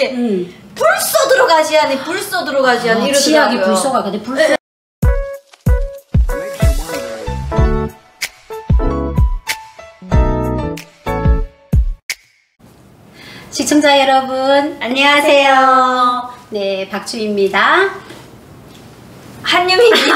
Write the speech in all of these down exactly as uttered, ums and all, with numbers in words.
게 음. 불쏘 들어가지 않니 불쏘 들어가지 않니 아, 이러더라고요. 치약이 불쏘가 근데 불쏘. 네. 시청자 여러분 안녕하세요. 네, 박주입니다. 한유미입니다.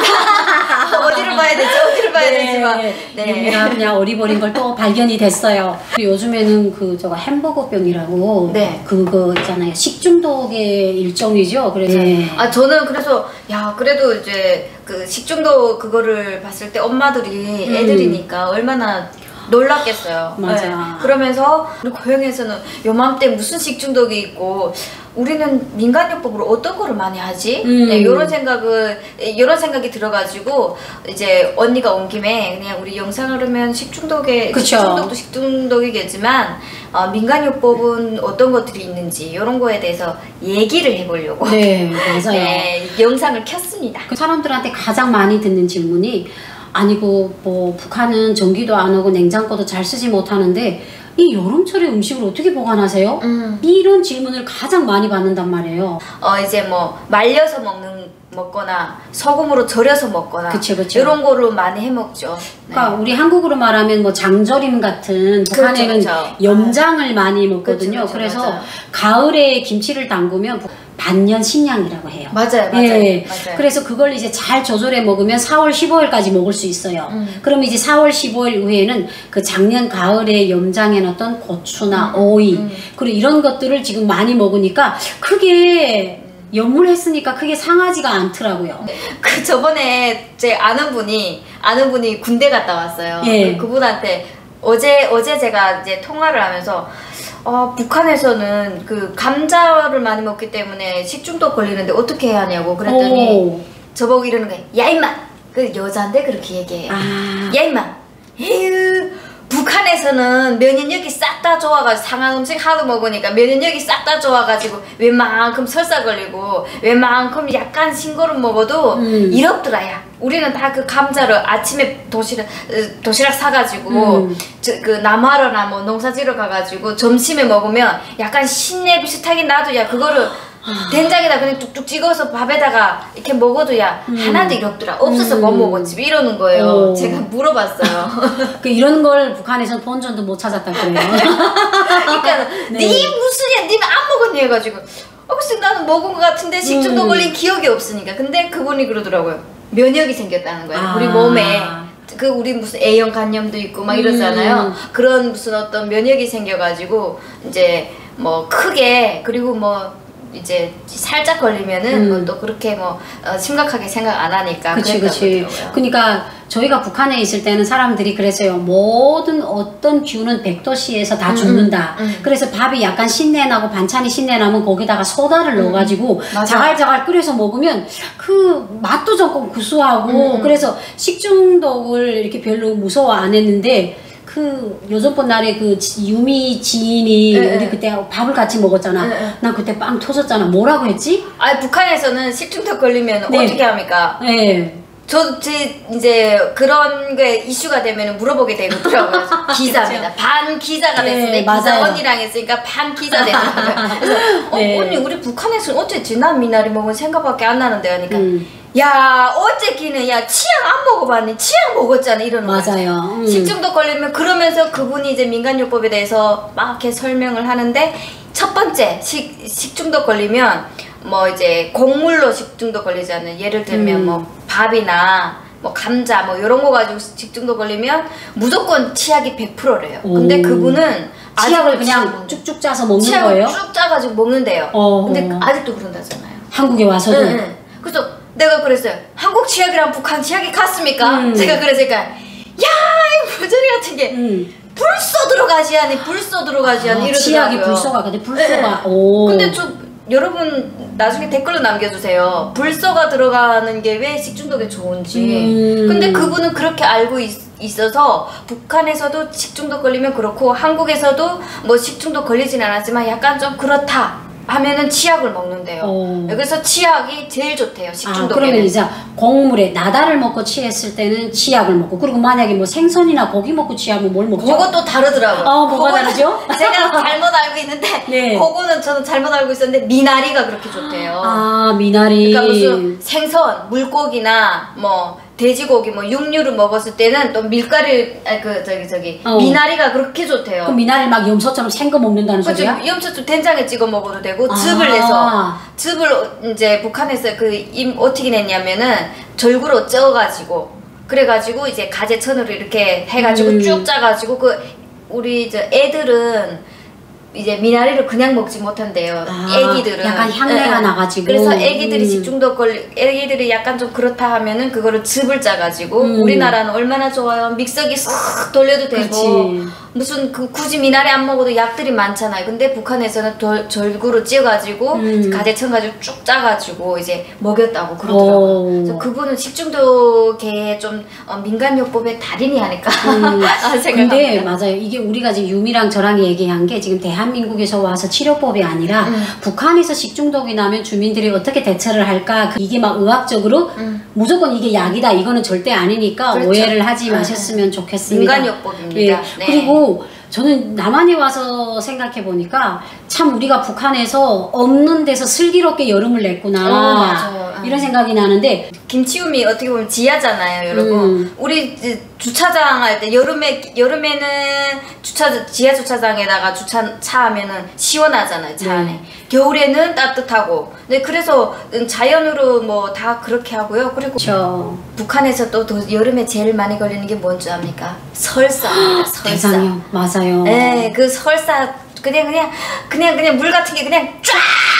어디를 봐야 되지? 어디를 봐야 네, 되지? 막. 네. 유미가 그냥 어리버린 걸 또 발견이 됐어요. 요즘에는 그 저거 햄버거병이라고 네. 그거 있잖아요. 식중독의 일종이죠. 그래서 네. 아 저는 그래서 야 그래도 이제 그 식중독 그거를 봤을 때 엄마들이 음. 애들이니까 얼마나 놀랐겠어요. 맞아. 네. 그러면서 우리 고향에서는 요맘때 무슨 식중독이 있고 우리는 민간요법으로 어떤 거를 많이 하지? 음. 네, 이런 생각을 이런 생각이 들어가지고 이제 언니가 온 김에 그냥 우리 영상을 하면 식중독에 그쵸. 식중독도 식중독이겠지만 어, 민간요법은 어떤 것들이 있는지 이런 거에 대해서 얘기를 해보려고 네, 맞아요. 네, 영상을 켰습니다. 그 사람들한테 가장 많이 듣는 질문이 아니고 뭐 북한은 전기도 안 오고 냉장고도 잘 쓰지 못하는데 이 여름철에 음식을 어떻게 보관하세요? 음. 이런 질문을 가장 많이 받는단 말이에요. 어 이제 뭐 말려서 먹는 먹거나 소금으로 절여서 먹거나 그쵸, 그쵸. 이런 거로 많이 해 먹죠. 그러니까 우리 한국으로 말하면 뭐 장조림 같은 북한에는 그렇죠, 그렇죠. 염장을 많이 먹거든요. 그렇죠, 그렇죠, 그래서 맞아요. 가을에 김치를 담그면 반년 신양이라고 해요. 맞아요, 맞아요, 예. 맞아요. 그래서 그걸 이제 잘 조절해 먹으면 사월 십오일까지 먹을 수 있어요. 음. 그럼 이제 사월 십오일 후에는 그 작년 가을에 염장해 놨던 고추나 음. 오이 음. 그리고 이런 것들을 지금 많이 먹으니까 크게 염물했으니까 크게 상하지가 않더라고요. 그 저번에 제 아는 분이 아는 분이 군대 갔다 왔어요. 예. 그분한테 어제 어제 제가 이제 통화를 하면서 어, 북한에서는 그 감자를 많이 먹기 때문에 식중독 걸리는데 어떻게 해야 하냐고 그랬더니 오. 저보고 이러는 거예요. 야 임마! 그 여자인데 그렇게 얘기해요. 아. 야 임마! 에휴 북한에서는 면역력이 싹 다 좋아가지고 상한 음식 하도 먹으니까 면역력이 싹 다 좋아가지고 웬만큼 설사 걸리고 웬만큼 약간 싱거름 먹어도 음. 이럽더라야. 우리는 다 그 감자를 아침에 도시락 도시락 사가지고 음. 저, 그 나무하러나 뭐 농사지러 가가지고 점심에 먹으면 약간 신내 비슷하긴 나도 야 그거를 된장에다 그냥 뚝뚝 찍어서 밥에다가 이렇게 먹어도 야 음. 하나도 이렇더라. 없어서 음. 못 먹었지 이러는 거예요. 오. 제가 물어봤어요. 그 이런 걸 북한에서는 본전도 못 찾았다 그래요. 그러니까 네. 네 무슨이야 니는 안 먹었니 해가지고 어 글쎄 나는 먹은 것 같은데 식중독 음. 걸린 기억이 없으니까. 근데 그분이 그러더라고요. 면역이 생겼다는 거예요. 아. 우리 몸에 그 우리 무슨 A형 간염도 있고 막 이러잖아요. 음. 그런 무슨 어떤 면역이 생겨가지고 이제 뭐 크게 그리고 뭐 이제 살짝 걸리면은 음. 뭐 또 그렇게 뭐 어, 심각하게 생각 안 하니까. 그치, 그랬다고 그치. 그러더라고요. 그러니까 저희가 북한에 있을 때는 사람들이 그랬어요. 모든 어떤 균은 백 도씨에서 다 음, 죽는다. 음, 음. 그래서 밥이 약간 신내나고 반찬이 신내나면 거기다가 소다를 음, 넣어가지고 맞아. 자갈자갈 끓여서 먹으면 그 맛도 조금 구수하고 음. 그래서 식중독을 이렇게 별로 무서워 안 했는데 그 요즘번 날에 그 지- 유미 지인이 네, 우리 네. 그때 밥을 같이 먹었잖아. 네, 네. 난 그때 빵 터졌잖아. 뭐라고 했지? 아 북한에서는 식중독 걸리면 네. 어떻게 합니까? 네. 저 제 이제 그런 게 이슈가 되면 물어보게 되더라고요. 기자입니다. 반 기자가 네, 됐으니까 기자 맞아요. 언니랑 했으니까 반 기자 되더라고요. 그래서 어, 네. 언니 우리 북한에서는 어쨌지 난 미나리 먹은 생각밖에 안 나는데 하니까 음. 야 어째기는 야 치약 안 먹어봤니? 치약 먹었잖아 이러는 거예요. 맞아요. 음. 식중독 걸리면 그러면서 그분이 이제 민간요법에 대해서 막 이렇게 설명을 하는데 첫 번째 식, 식중독 걸리면 뭐 이제 곡물로 식중독 걸리잖아요. 예를 들면 음. 뭐 밥이나 뭐 감자 뭐 이런 거 가지고 식중독 걸리면 무조건 치약이 백 퍼센트래요. 근데 오. 그분은 치약을 아직도 그냥 치약 쭉쭉 짜서 먹는 치약을 거예요? 쭉 짜가지고 먹는데요. 어. 근데 아직도 그런다잖아요. 한국에 와서도? 응, 응. 그래서 내가 그랬어요. 한국 치약이랑 북한 치약이 같습니까? 음. 제가 그랬으니까 야, 이 부조리 같은 게 음. 불쏘 들어가지 않니? 불쏘 들어가지 않니? 아, 이러더라고요. 치약이 불쏘가 근데 불쏘가 네. 오. 근데 저 여러분 나중에 댓글로 남겨주세요. 불쏘가 들어가는 게 왜 식중독에 좋은지. 음. 근데 그분은 그렇게 알고 있, 있어서 북한에서도 식중독 걸리면 그렇고 한국에서도 뭐 식중독 걸리진 않았지만 약간 좀 그렇다. 하면은 치약을 먹는데요. 어. 그래서 치약이 제일 좋대요. 아, 식중독에는. 그러면 이제 곡물에 나다를 먹고 취했을 때는 치약을 먹고, 그리고 만약에 뭐 생선이나 고기 먹고 취하면 뭘 먹죠? 그것도 다르더라고요. 어, 뭐가 다르죠? 제가 잘못 알고 있는데 네. 그거는 저는 잘못 알고 있었는데 미나리가 그렇게 좋대요. 아, 미나리. 그러니까 무슨 생선, 물고기나 뭐 돼지고기, 뭐 육류를 먹었을 때는 또 밀가루, 아니 그 저기 저기 어. 미나리가 그렇게 좋대요. 그럼 미나리 막 염소처럼 생거 먹는다는 그렇죠. 소리야? 염소좀 된장에 찍어 먹어도 되고 아. 즙을 내서 즙을 이제 북한에서 그 임 어떻게 냈냐면은 절구로 쪄가지고 그래가지고 이제 가재천으로 이렇게 해가지고 음. 쭉 짜가지고 그 우리 저 애들은 이제 미나리를 그냥 먹지 못한대요. 아, 애기들은 약간 향내가 응. 나가지고. 그래서 애기들이 음. 식중독 걸리 애기들이 약간 좀 그렇다 하면은 그거를 즙을 짜가지고 음. 우리나라는 얼마나 좋아요. 믹서기 싹 돌려도 되고 그렇지. 무슨 그 굳이 미나리 안 먹어도 약들이 많잖아요. 근데 북한에서는 돌, 절구로 찌어가지고 음. 가재천 가지고 쭉 짜가지고 이제 먹였다고 그러더라고요. 오. 그래서 그분은 식중독에 좀 어, 민간요법의 달인이 아닐까 음. 생각합니다. 근데 맞아요. 이게 우리가 지금 유미랑 저랑 얘기한 게 지금 대한민국에서 와서 치료법이 아니라 음. 북한에서 식중독이 나면 주민들이 어떻게 대처를 할까, 그 이게 막 의학적으로 음. 무조건 이게 약이다 이거는 절대 아니니까 그렇죠. 오해를 하지 네. 마셨으면 좋겠습니다. 민간요법입니다. 예. 네. 그리고 저는 남한에 와서 생각해 보니까 참 우리가 북한에서 없는 데서 슬기롭게 여름을 냈구나. 어, 맞아요. 이런 생각이 나는데, 김치움이 어떻게 보면 지하잖아요, 여러분. 음. 우리 이제 주차장 할 때 여름에 여름에는 주차 지하 주차장에다가 주차 차 하면은 시원하잖아요, 차 안에. 네. 겨울에는 따뜻하고. 네, 그래서 자연으로 뭐 다 그렇게 하고요. 그리고 저 북한에서 또, 또 여름에 제일 많이 걸리는 게 뭔지 압니까? 설사입니다. 설사. 대장염 맞아요. 네, 그 설사 그냥 그냥 그냥 그냥 물 같은 게 그냥 쫙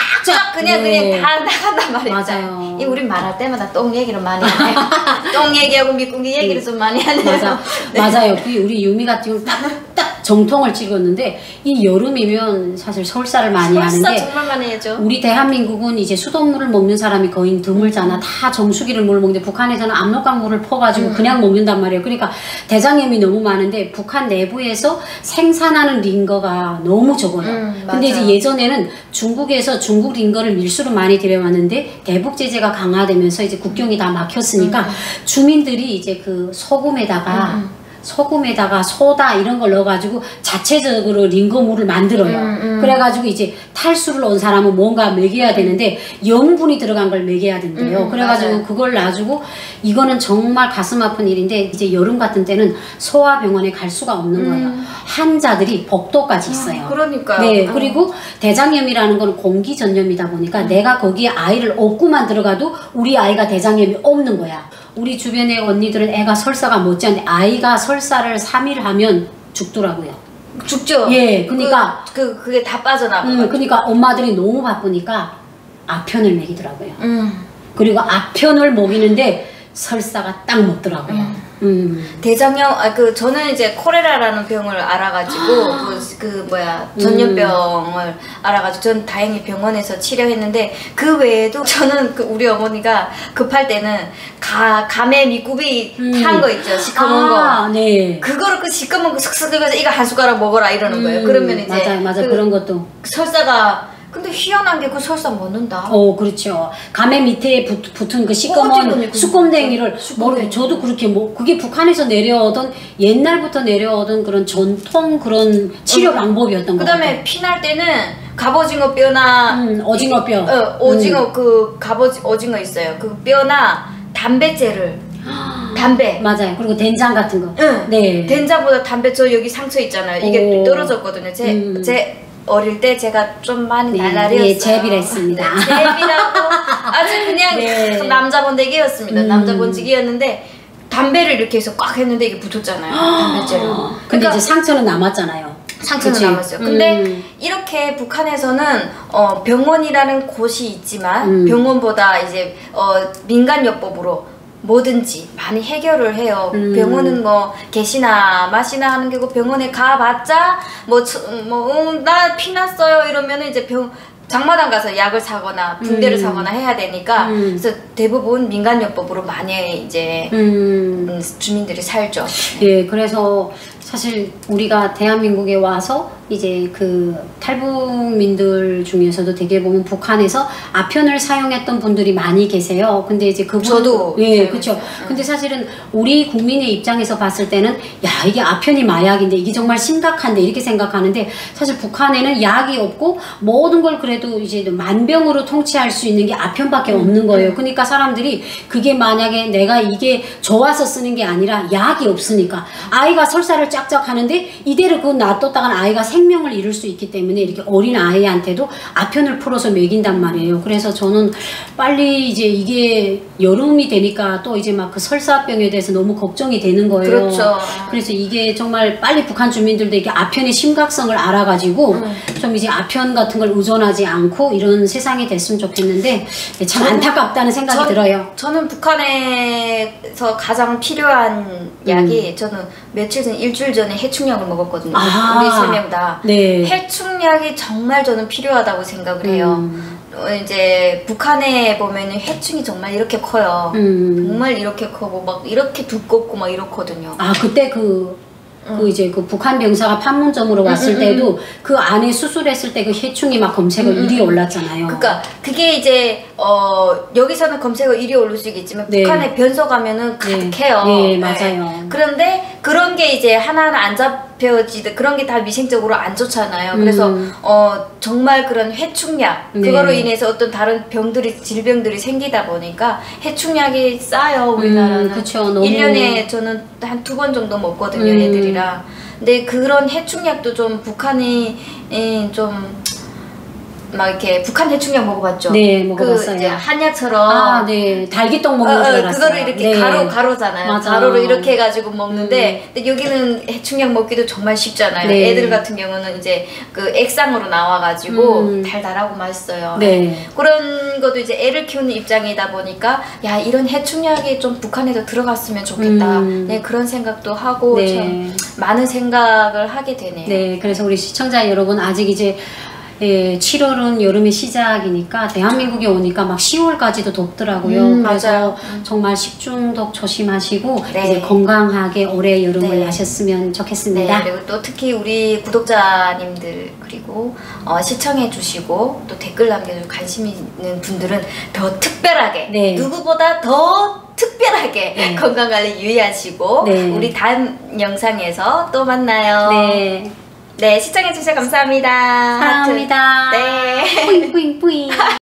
쫙 그냥 네. 그냥 다 나간단 말이죠. 맞아요. 이 우리 말할 때마다 똥 얘기를 많이 하네요. 똥 얘기하고 미꾸기 얘기를 좀 많이 하네요. 맞아, 네. 맞아요. 그 우리 유미가 지금 딱, 딱 정통을 찍었는데, 이 여름이면 사실 설사를 많이 설사 하는데, 정말 많이 해죠. 우리 대한민국은 이제 수돗물을 먹는 사람이 거의 드물잖아. 다 정수기를 물 먹는데, 북한에서는 압록강 물을 퍼가지고 음. 그냥 먹는단 말이에요. 그러니까 대장염이 너무 많은데 북한 내부에서 생산하는 링거가 너무 적어요. 음, 근데 이제 맞아요. 예전에는 중국에서 중국 링거를 밀수로 많이 들여왔는데 대북 제재가 강화되면서 이제 국경이 다 막혔으니까 음. 주민들이 이제 그 소금에다가 음. 소금에다가 소다 이런 걸 넣어가지고 자체적으로 링거물을 만들어요. 음, 음. 그래가지고 이제 탈수를 온 사람은 뭔가 먹여야 되는데 영분이 들어간 걸 먹여야 된대요. 음, 그래가지고 맞아요. 그걸 놔주고, 이거는 정말 가슴 아픈 일인데 이제 여름 같은 때는 소아병원에 갈 수가 없는 거예요. 음. 환자들이 복도까지 있어요. 그러니까요. 네, 어. 그리고 대장염이라는 건 공기 전염이다 보니까 음. 내가 거기에 아이를 업고만 들어가도 우리 아이가 대장염이 없는 거야. 우리 주변의 언니들은 애가 설사가 못지않은데 아이가 설사를 삼 일 하면 죽더라고요. 죽죠. 예, 그러니까 그, 그 그게 다 빠져나가. 음, 그러니까 엄마들이 너무 바쁘니까 아편을 먹이더라고요. 음. 그리고 아편을 먹이는데 설사가 딱 먹더라고요. 음. 음. 대장염, 아, 그, 저는 이제 코레라라는 병을 알아가지고, 그, 그, 뭐야, 전염병을 알아가지고, 전 다행히 병원에서 치료했는데, 그 외에도 저는 그 우리 어머니가 급할 때는 가, 감에 미꾸비 음. 탄 거 있죠, 시커먼 아, 거. 네. 그거를 그 시커먼 거 슥슥 긁어서 이거 한 숟가락 먹어라 이러는 거예요. 음, 그러면 이제. 맞아요, 맞아요. 그 그런 것도. 설사가, 근데 희한한 게 그 설사 먹는다. 어, 그렇죠. 감에 밑에 붙, 붙은 그 어디 시꺼먼 보니 그 수검댕이를 수검댕이. 모르 저도 그렇게 뭐 그게 북한에서 내려오던 옛날부터 내려오던 그런 전통 그런 치료 음. 방법이었던 것 그 다음에 같아요. 피날 때는 갑오징어 뼈나 음, 오징어 뼈. 어, 오징어 그 갑오지 오징어 있어요. 그 뼈나 담배째를 담배. 맞아요. 그리고 된장 같은 거. 응. 네. 된장보다 담배 저 여기 상처 있잖아요. 이게 오. 떨어졌거든요. 제, 음. 제 어릴 때 제가 좀 많이 네, 날라리였어요. 예, 제비랬습니다. 네, 제비라고 아주 그냥 네. 남자 번데기였습니다. 음. 남자 번지기였는데 담배를 이렇게 해서 꽉 했는데 이게 붙었잖아요. 담배째를. 근데 그러니까 이제 상처는 남았잖아요. 상처는 그치? 남았어요. 근데 음. 이렇게 북한에서는 어, 병원이라는 곳이 있지만 음. 병원보다 이제 어, 민간요법으로 뭐든지 많이 해결을 해요. 음. 병원은 뭐 개시나 맛이나 하는 게고 병원에 가봤자 뭐뭐나 피났어요 이러면 이제 병 장마당 가서 약을 사거나 붕대를 음. 사거나 해야 되니까 음. 그래서 대부분 민간요법으로 많이 이제 음. 음, 주민들이 살죠. 예, 그래서 사실 우리가 대한민국에 와서 이제 그 탈북민들 중에서도 되게 보면 북한에서 아편을 사용했던 분들이 많이 계세요. 근데 이제 그분 저도 예, 그렇죠. 근데 사실은 우리 국민의 입장에서 봤을 때는 야, 이게 아편이 마약인데 이게 정말 심각한데 이렇게 생각하는데 사실 북한에는 약이 없고 모든 걸 그래도 이제 만병으로 통치할 수 있는 게 아편밖에 없는 거예요. 그러니까 사람들이 그게 만약에 내가 이게 좋아서 쓰는 게 아니라 약이 없으니까 아이가 설사를 쫙쫙 하는데 이대로 그거 놔뒀다간 아이가 생명을 잃을 수 있기 때문에 이렇게 어린 아이한테도 아편을 풀어서 먹인단 말이에요. 그래서 저는 빨리 이제 이게 여름이 되니까 또 이제 막 그 설사병에 대해서 너무 걱정이 되는 거예요. 그렇죠. 그래서 이게 정말 빨리 북한 주민들도 이게 아편의 심각성을 알아가지고 음. 좀 이제 아편 같은 걸 의존하지 않고 이런 세상이 됐으면 좋겠는데 참 저는, 안타깝다는 생각이 전, 들어요. 저는 북한에서 가장 필요한 약이 음. 저는 며칠 전 일주일 전에 해충약을 먹었거든요. 아. 우리 세 명 다. 네. 해충약이 정말 저는 필요하다고 생각을 해요. 음. 어, 이제 북한에 보면은 해충이 정말 이렇게 커요. 음. 정말 이렇게 크고 막 이렇게 두껍고 막 이렇거든요. 아 그때 그 그 음. 이제 그 북한 병사가 판문점으로 왔을 음, 음, 때도 음. 그 안에 수술했을 때 그 해충이 막 검색어 음, 일 위에 올랐잖아요. 그러니까 그게 이제 어 여기서는 검색어 일 위에 오를 수 있겠지만 네. 북한에 변소 가면은 가득해요. 네, 네 맞아요. 네. 그런데 그런 게 이제 하나하나 안 잡혀지듯 그런 게 다 위생적으로 안 좋잖아요. 음. 그래서 어 정말 그런 해충약 네. 그거로 인해서 어떤 다른 병들이 질병들이 생기다 보니까 해충약이 싸요 우리나라는. 음, 그쵸, 너무... 일 년에 저는 한 두 번 정도 먹거든요 음. 애들이. 근데 그런 해충약도 좀 북한이 좀 막 이렇게 북한 해충약 먹어봤죠? 네, 먹어봤어요. 그 이제 한약처럼 아, 네, 달기떡 먹는 어, 줄 어, 알았어요. 그거를 이렇게 네. 가로 가로잖아요. 맞아. 가로로 이렇게 해가지고 먹는데, 음. 근데 여기는 해충약 먹기도 정말 쉽잖아요. 네. 애들 같은 경우는 이제 그 액상으로 나와가지고 음. 달달하고 맛있어요. 네. 그런 것도 이제 애를 키우는 입장이다 보니까 야 이런 해충약이 좀 북한에도 들어갔으면 좋겠다. 음. 네 그런 생각도 하고 네. 참 많은 생각을 하게 되네요. 네, 그래서 우리 시청자 여러분 아직 이제 예, 칠월은 여름의 시작이니까 대한민국에 오니까 막 시월까지도 덥더라고요. 음, 그래서 맞아요. 정말 식중독 조심하시고 네. 이제 건강하게 올해 여름을 네. 나셨으면 좋겠습니다. 네, 그리고 또 특히 우리 구독자님들 그리고 어, 시청해 주시고 또 댓글 남겨주고 관심 있는 분들은 더 특별하게 네. 누구보다 더 특별하게 네. 건강관리 유의하시고 네. 우리 다음 영상에서 또 만나요. 네. 네, 시청해주셔서 감사합니다. 사랑합니다. 네. 뿌잉 뿌잉 뿌잉.